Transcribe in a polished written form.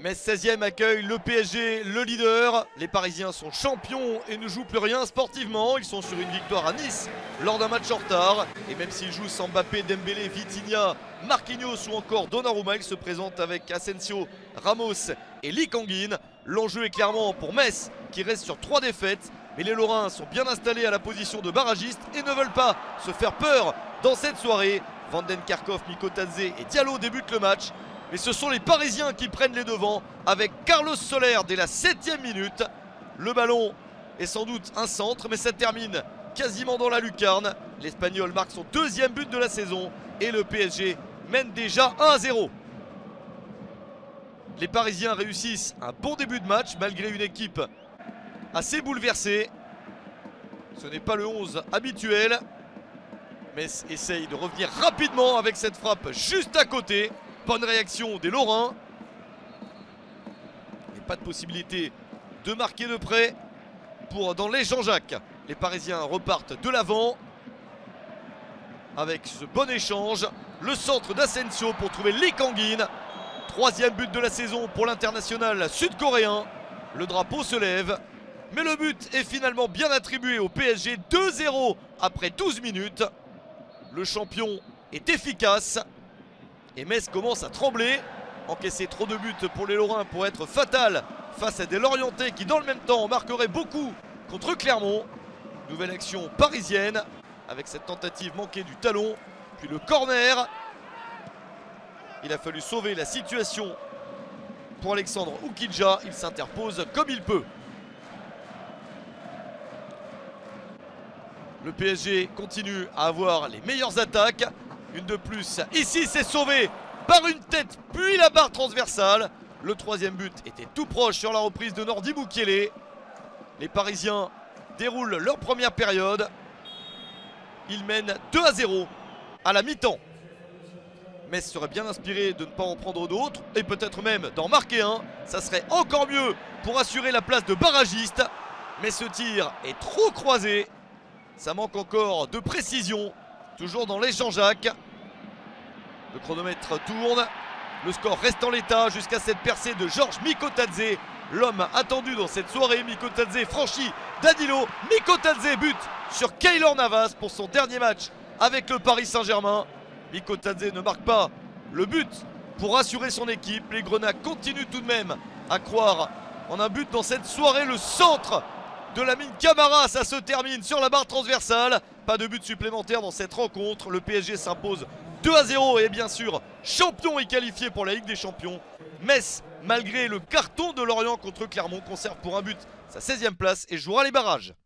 Metz 16e accueille le PSG, le leader. Les Parisiens sont champions et ne jouent plus rien sportivement. Ils sont sur une victoire à Nice lors d'un match en retard. Et même s'ils jouent sans Mbappé, Dembélé, Vitinha, Marquinhos ou encore Donnarumma, ils se présentent avec Asensio, Ramos et Lee Kang-in. L'enjeu est clairement pour Metz qui reste sur 3 défaites. Mais les Lorrains sont bien installés à la position de barragistes et ne veulent pas se faire peur dans cette soirée. Vandenkerkhoff, Mikotadze et Diallo débutent le match. Mais ce sont les Parisiens qui prennent les devants avec Carlos Soler dès la 7e minute. Le ballon est sans doute un centre, mais ça termine quasiment dans la lucarne. L'Espagnol marque son 2e but de la saison et le PSG mène déjà 1-0. Les Parisiens réussissent un bon début de match malgré une équipe assez bouleversée. Ce n'est pas le 11 habituel. Metz essaye de revenir rapidement avec cette frappe juste à côté. Bonne réaction des Lorrains. Mais pas de possibilité de marquer de près pour dans les Jean-Jacques. Les Parisiens repartent de l'avant avec ce bon échange. Le centre d'Asensio pour trouver Lee Kang-in. 3e but de la saison pour l'international sud-coréen. Le drapeau se lève. Mais le but est finalement bien attribué au PSG. 2-0 après 12 minutes. Le champion est efficace. Et Metz commence à trembler. Encaisser trop de buts pour les Lorrains pour être fatal face à des Lorientais qui dans le même temps marqueraient beaucoup contre Clermont. Nouvelle action parisienne avec cette tentative manquée du talon. Puis le corner. Il a fallu sauver la situation pour Alexandre Oukidja. Il s'interpose comme il peut. Le PSG continue à avoir les meilleures attaques. Une de plus. Ici, c'est sauvé par une tête, puis la barre transversale. Le 3e but était tout proche sur la reprise de Nordi Mukiele. Les Parisiens déroulent leur première période. Ils mènent 2-0 à la mi-temps. Metz serait bien inspiré de ne pas en prendre d'autres et peut-être même d'en marquer un. Ça serait encore mieux pour assurer la place de barragiste. Mais ce tir est trop croisé. Ça manque encore de précision. Toujours dans les Jean-Jacques. Le chronomètre tourne. Le score reste en l'état jusqu'à cette percée de Georges Mikotadze. L'homme attendu dans cette soirée. Mikotadze franchit Danilo. Mikotadze but sur Keylor Navas pour son dernier match avec le Paris Saint-Germain. Mikotadze ne marque pas le but pour rassurer son équipe. Les Grenats continuent tout de même à croire en un but dans cette soirée. Le centre de Lamine Camara, ça se termine sur la barre transversale. Pas de but supplémentaire dans cette rencontre. Le PSG s'impose 2-0 et bien sûr champion et qualifié pour la Ligue des Champions. Metz, malgré le carton de Lorient contre Clermont, conserve pour un but sa 16e place et jouera les barrages.